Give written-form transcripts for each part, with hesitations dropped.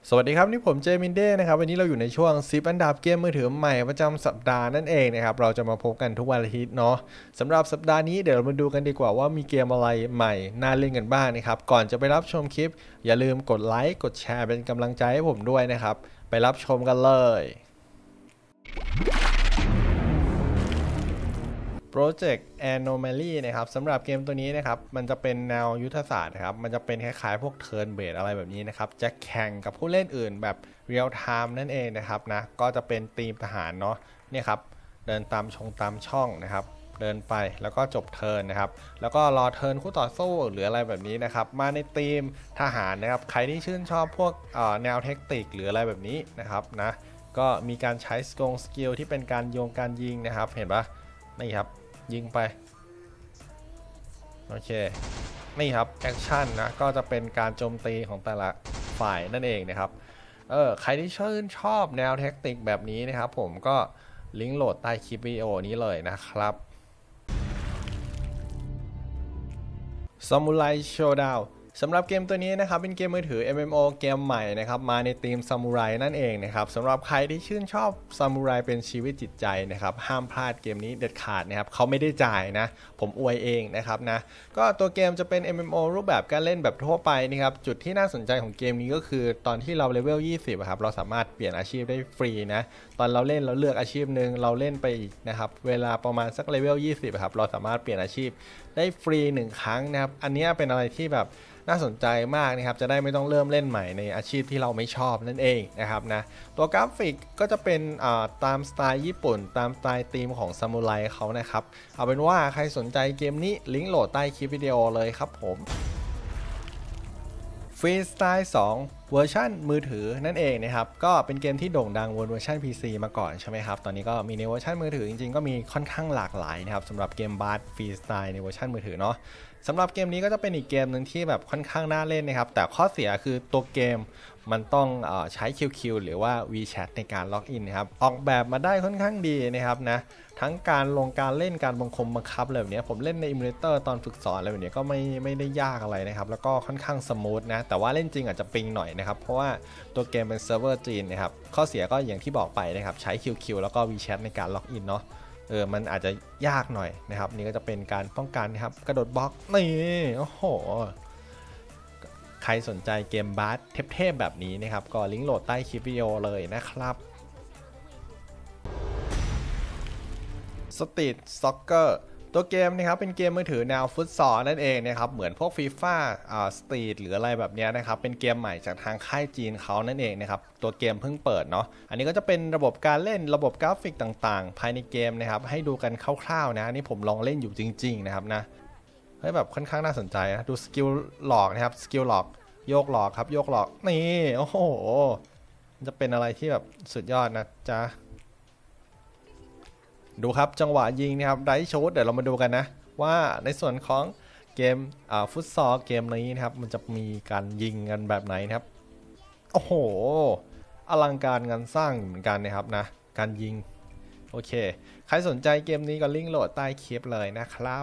สวัสดีครับนี่ผมเจมินเด้นะครับวันนี้เราอยู่ในช่วง10อันดับเกมมือถือใหม่ประจำสัปดาห์นั่นเองนะครับเราจะมาพบกันทุกวันอาทิตย์เนาะสำหรับสัปดาห์นี้เดี๋ยวเรามาดูกันดีกว่าว่ามีเกมอะไรใหม่น่าเล่นกันบ้างนะครับก่อนจะไปรับชมคลิปอย่าลืมกดไลค์กดแชร์เป็นกำลังใจให้ผมด้วยนะครับไปรับชมกันเลย Project Anomaly นะครับสำหรับเกมตัวนี้นะครับมันจะเป็นแนวยุทธศาสตร์นะครับมันจะเป็นคล้ายๆพวก Turn Based อะไรแบบนี้นะครับจะแข่งกับผู้เล่นอื่นแบบ Real Time นั่นเองนะครับนะก็จะเป็นทีมทหารเนาะเนี่ยครับเดินตามช่องนะครับเดินไปแล้วก็จบเทิร์นนะครับแล้วก็รอเทิร์นคู่ต่อสู้หรืออะไรแบบนี้นะครับมาในทีมทหารนะครับใครที่ชื่นชอบพวกแนวเทคนิคหรืออะไรแบบนี้นะครับนะก็มีการใช้สกิลที่เป็นการโยงการยิงนะครับเห็นปะนี่ครับยิงไปโอเคนี่ครับแอคชั่นนะก็จะเป็นการโจมตีของแต่ละฝ่ายนั่นเองนะครับใครที่ชื่นชอบแนวเทคนิคแบบนี้นะครับผมก็ลิงก์โหลดใต้คลิปวิดีโอนี้เลยนะครับ Samurai Showdown สำหรับเกมตัวนี้นะครับเป็นเกมมือถือ MMO เกมใหม่นะครับมาในธีมซามูไรนั่นเองนะครับสำหรับใครที่ชื่นชอบซามูไรเป็นชีวิตจิตใจนะครับห้ามพลาดเกมนี้เด็ดขาดนะครับเขาไม่ได้จ่ายนะผมอวยเองนะครับนะก็ตัวเกมจะเป็น MMO รูปแบบการเล่นแบบทั่วไปนะครับจุดที่น่าสนใจของเกมนี้ก็คือตอนที่เราเลเวล20ครับเราสามารถเปลี่ยนอาชีพได้ฟรีนะตอนเราเล่นเราเลือกอาชีพหนึ่งเราเล่นไปอีกนะครับเวลาประมาณสักเลเวล20ครับเราสามารถเปลี่ยนอาชีพได้ฟรี1ครั้งนะครับอันนี้เป็นอะไรที่แบบน่าสนใจมากนะครับจะได้ไม่ต้องเริ่มเล่นใหม่ในอาชีพที่เราไม่ชอบนั่นเองนะครับนะตัวกราฟิกก็จะเป็นตามสไตล์ญี่ปุ่นตามสไตล์ธีมของซามูไรเขานะครับเอาเป็นว่าใครสนใจเกมนี้ลิงก์โหลดใต้คลิปวิดีโอเลยครับผม Freestyle 2 เวอร์ชันมือถือนั่นเองนะครับก็เป็นเกมที่โด่งดังบนเวอร์ชัน PC มาก่อนใช่ไหมครับตอนนี้ก็มีในเวอร์ชันมือถือจริงๆก็มีค่อนข้างหลากหลายนะครับสำหรับเกมบาร์ Freestyle ในเวอร์ชันมือถือเนาะสำหรับเกมนี้ก็จะเป็นอีกเกมหนึ่งที่แบบค่อนข้างน่าเล่นนะครับแต่ข้อเสียคือตัวเกมมันต้องใช้ QQ หรือว่า WeChat ในการล็อกอินนะครับออกแบบมาได้ค่อนข้างดีนะครับนะทั้งการลงการเล่นการบังคับอะไรแบบนี้ผมเล่นในอิมูเลเตอร์ตอนฝึกสอนอะไรแบบนี้ก็ไม่ได้ยากอะไรนะครับแล้วก็ค่อนข้างสมูทนะแต่ว่าเล่นจริงอาจจะปิงหน่อยนะครับเพราะว่าตัวเกมเป็นเซิร์ฟเวอร์จีนนะครับข้อเสียก็อย่างที่บอกไปนะครับใช้ QQ แล้วก็ WeChat ในการล็อกอินเนาะมันอาจจะยากหน่อยนะครับนี่ก็จะเป็นการป้องกันนะครับกระโดดบล็อกนี่โอ้โหใครสนใจเกมบาสเทพๆแบบนี้นะครับก็ลิงก์โหลดใต้คลิปวิดีโอเลยนะครับ Street Soccer ตัวเกมนะครับเป็นเกมมือถือแนวฟุตซอลนั่นเองนะครับเหมือนพวก FIFA สตรีทหรืออะไรแบบนี้นะครับเป็นเกมใหม่จากทางค่ายจีนเขานั่นเองนะครับตัวเกมเพิ่งเปิดเนาะอันนี้ก็จะเป็นระบบการเล่นระบบกราฟิกต่างๆภายในเกมนะครับให้ดูกันคร่าวๆนะนี่ผมลองเล่นอยู่จริงๆนะครับนะเฮ้ยแบบค่อนข้างน่าสนใจนะดูสกิลหลอกนะครับสกิลหลอกโยกหลอกครับโยกหลอกนี่โอ้โหจะเป็นอะไรที่แบบสุดยอดนะจ๊ะดูครับจังหวะยิงนะครับไดโชดเดี๋ยวเรามาดูกันนะว่าในส่วนของเกมฟุตซอลเกมนี้นะครับมันจะมีการยิงกันแบบไหนนะครับโอ้โหอลังการงานสร้างเหมือนกันนะครับนะการยิงโอเคใครสนใจเกมนี้ก็ลิงก์โหลดใต้คลิปเลยนะครับ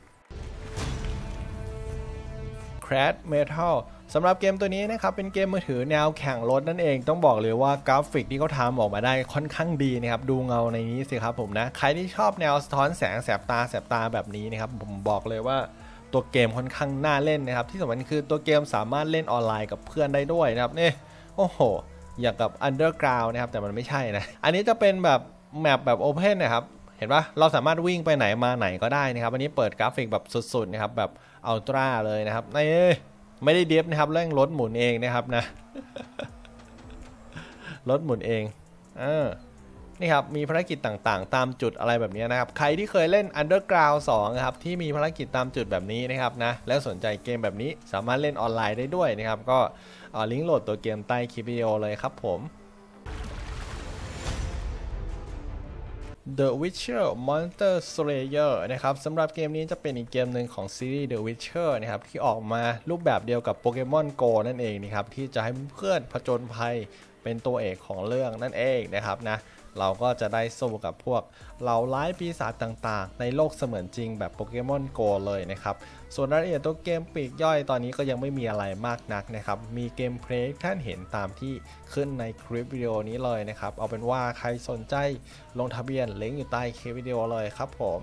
Crash Metal สำหรับเกมตัวนี้นะครับเป็นเกมมือถือแนวแข่งรถนั่นเองต้องบอกเลยว่ากราฟิกที่เขาทำออกมาได้ค่อนข้างดีนะครับดูเงาในนี้สิครับผมนะใครที่ชอบแนวสะท้อนแสงแสบตาแบบนี้นะครับผมบอกเลยว่าตัวเกมค่อนข้างน่าเล่นนะครับที่สำคัญคือตัวเกมสามารถเล่นออนไลน์กับเพื่อนได้ด้วยนะครับนี่โอ้โหอย่างกับ Underground นะครับแต่มันไม่ใช่นะอันนี้จะเป็นแบบแมปแบบ Open นะครับเห็นปะเราสามารถวิ่งไปไหนมาไหนก็ได้นะครับอันนี้เปิดกราฟิกแบบสุดๆนะครับแบบอัลตร้าเลยนะครับนี่ไม่ได้เดฟนะครับเร่งรถหมุนเองนะครับนะ รถหมุนเองนี่ครับมีภารกิจต่างๆตามจุดอะไรแบบนี้นะครับใครที่เคยเล่น Underground 2นะครับที่มีภารกิจตามจุดแบบนี้นะครับนะแล้วสนใจเกมแบบนี้สามารถเล่นออนไลน์ได้ด้วยนะครับก็ลิงก์โหลดตัวเกมใต้คลิปวิดีโอเลยครับผม The Witcher Monster Slayer นะครับสำหรับเกมนี้จะเป็นอีกเกมหนึ่งของซีรีส์ The Witcher นะครับที่ออกมารูปแบบเดียวกับ Pokemon Go นั่นเองนะครับที่จะให้เพื่อนผจญภัยเป็นตัวเอกของเรื่องนั่นเองนะครับนะเราก็จะได้สู้กับพวกเหล่าร้ายปีศาจต่างๆในโลกเสมือนจริงแบบโปเกมอนโกเลยนะครับส่วนรายละเอียดตัวเกมปลีกย่อยตอนนี้ก็ยังไม่มีอะไรมากนักนะครับมีเกมเพลย์ท่านเห็นตามที่ขึ้นในคลิปวิดีโอนี้เลยนะครับเอาเป็นว่าใครสนใจลงทะเบียนลิงก์อยู่ใต้คลิปวิดีโอเลยครับผม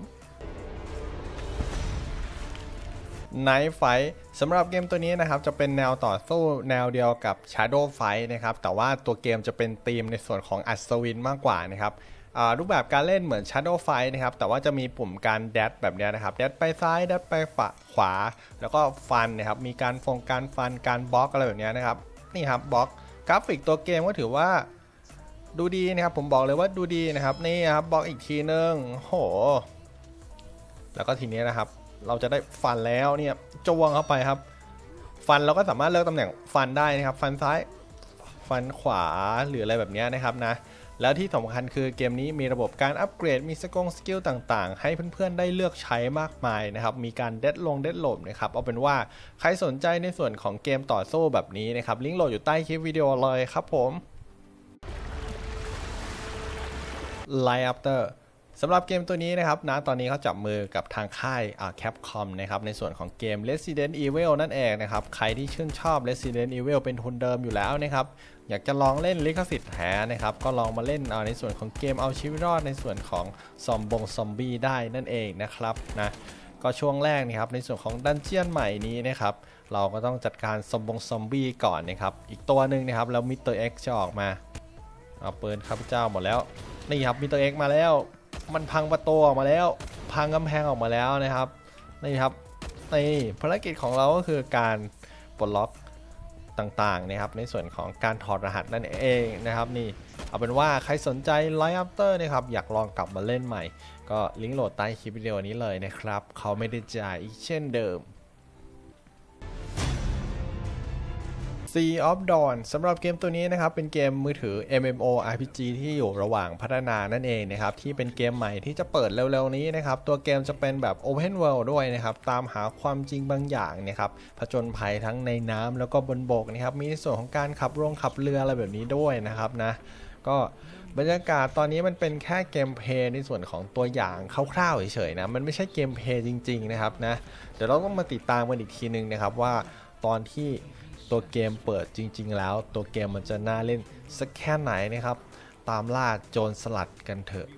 Night Fight สำหรับเกมตัวนี้นะครับจะเป็นแนวต่อสู้แนวเดียวกับ Shadow Fight นะครับแต่ว่าตัวเกมจะเป็นธีมในส่วนของอัศวินมากกว่านะครับรูปแบบการเล่นเหมือน Shadow Fight นะครับแต่ว่าจะมีปุ่มการแดชแบบนี้นะครับแดชไปซ้ายแดชไปขวาแล้วก็ฟันนะครับมีการการฟันการบล็อกอะไรแบบนี้นะครับนี่ครับบล็อกกราฟิกตัวเกมก็ถือว่าดูดีนะครับผมบอกเลยว่าดูดีนะครับนี่ครับบล็อกอีกทีนึงโหแล้วก็ทีนี้นะครับเราจะได้ฟันแล้วเนี่ยจ้วงเข้าไปครับฟันเราก็สามารถเลือกตำแหน่งฟันได้นะครับฟันซ้ายฟันขวาหรืออะไรแบบนี้นะครับนะแล้วที่สำคัญคือเกมนี้มีระบบการอัปเกรดมีสกิลต่างๆให้เพื่อนๆได้เลือกใช้มากมายนะครับมีการเด็ดโหลดนะครับเอาเป็นว่าใครสนใจในส่วนของเกมต่อสู้แบบนี้นะครับลิงก์โหลดอยู่ใต้คลิปวิดีโอเลยครับผม Light Afterสำหรับเกมตัวนี้นะครับนะตอนนี้เขาจับมือกับทางค่าย Capcom นะครับในส่วนของเกม Resident Evil นั่นเองนะครับใครที่ชื่นชอบ Resident Evil เป็นทุนเดิมอยู่แล้วนะครับอยากจะลองเล่นลิขสิทธิ์แท้นะครับก็ลองมาเล่นในส่วนของเกมเอาชีวิตรอดในส่วนของซอมบี้ได้นั่นเองนะครับนะก็ช่วงแรกนะครับในส่วนของดันเจียนใหม่นี้นะครับเราก็ต้องจัดการซอมบี้ก่อนนะครับอีกตัวหนึ่งนะครับแล้วมิสเตอร์เอ็กซ์จะออกมาเอาปืนข้าพเจ้าหมดแล้วนี่ครับมิสเตอร์เอ็กซ์มาแล้วมันพังประตูออกมาแล้วพังกำแพงออกมาแล้วนะครับนี่ครับนี่ภารกิจของเราก็คือการปลดล็อกต่างๆนะครับในส่วนของการถอดรหัสนั่นเองนะครับนี่เอาเป็นว่าใครสนใจ Light After นะครับอยากลองกลับมาเล่นใหม่ก็ลิงก์โหลดใต้คลิปวิดีโอนี้เลยนะครับเขาไม่ได้จ่ายอีกเช่นเดิมSea of Dawn สำหรับเกมตัวนี้นะครับเป็นเกมมือถือ MMORPG ที่อยู่ระหว่างพัฒนานั่นเองนะครับที่เป็นเกมใหม่ที่จะเปิดเร็วๆนี้นะครับตัวเกมจะเป็นแบบ Open World ด้วยนะครับตามหาความจริงบางอย่างนะครับผจญภัยทั้งในน้ำแล้วก็บนบกนะครับมีส่วนของการขับเรืออะไรแบบนี้ด้วยนะครับนะก็บรรยากาศตอนนี้มันเป็นแค่เกมเพลย์ในส่วนของตัวอย่างคร่าวๆเฉยๆนะมันไม่ใช่เกมเพลย์จริงๆนะครับนะเดี๋ยวเราต้องมาติดตามกันอีกทีนึงนะครับว่าตอนที่ตัวเกมเปิดจริงๆแล้วตัวเกมมันจะน่าเล่นสักแค่ไหนนะครับตามล่าโจรสลัดกันเถอะ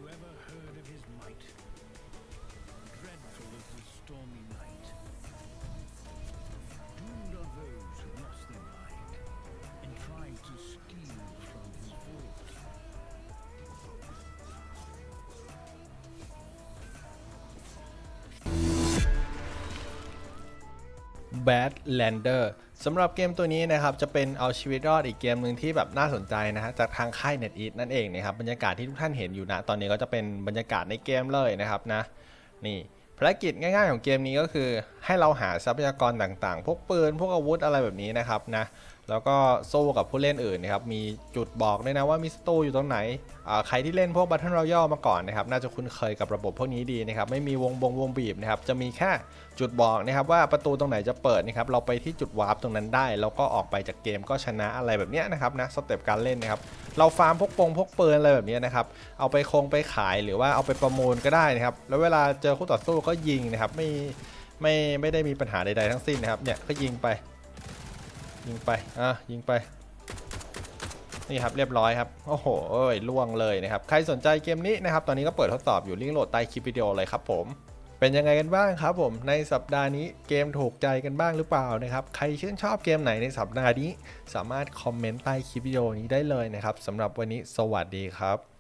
Badlander สำหรับเกมตัวนี้นะครับจะเป็นเอาชีวิตรอดอีกเกมหนึ่งที่แบบน่าสนใจนะฮะจากทางค่าย NetEase นั่นเองนะครับบรรยากาศที่ทุกท่านเห็นอยู่นะตอนนี้ก็จะเป็นบรรยากาศในเกมเลยนะครับนะนี่ภารกิจง่ายๆของเกมนี้ก็คือให้เราหาทรัพยากรต่างๆพวกปืนพวกอาวุธอะไรแบบนี้นะครับนะแล้วก็สู้กับผู้เล่นอื่นนะครับมีจุดบอกด้วยนะว่ามีศัตรูอยู่ตรงไหนใครที่เล่นพวก Battle Royale มาก่อนนะครับน่าจะคุ้นเคยกับระบบพวกนี้ดีนะครับไม่มีวงบีบนะครับจะมีแค่จุดบอกนะครับว่าประตูตรงไหนจะเปิดนะครับเราไปที่จุดวาร์ปตรงนั้นได้แล้วก็ออกไปจากเกมก็ชนะอะไรแบบนี้นะครับนะสเต็ปการเล่นนะครับเราฟาร์มพกปืนอะไรแบบนี้นะครับเอาไปไปขายหรือว่าเอาไปประมูลก็ได้นะครับแล้วเวลาเจอคู่ต่อสู้ก็ยิงนะครับไม่ได้มีปัญหาใดๆทั้งสิ้นนะครับเนี่ยก็ยิงไปยิงไปนี่ครับเรียบร้อยครับโอ้โหล่วงเลยนะครับใครสนใจเกมนี้นะครับตอนนี้ก็เปิดทดสอบอยู่ลิงก์โหลดใต้คลิปวิดีโอเลยครับผมเป็นยังไงกันบ้างครับผมในสัปดาห์นี้เกมถูกใจกันบ้างหรือเปล่านะครับใครชื่นชอบเกมไหนในสัปดาห์นี้สามารถคอมเมนต์ใต้คลิปวิดีโอนี้ได้เลยนะครับสำหรับวันนี้สวัสดีครับ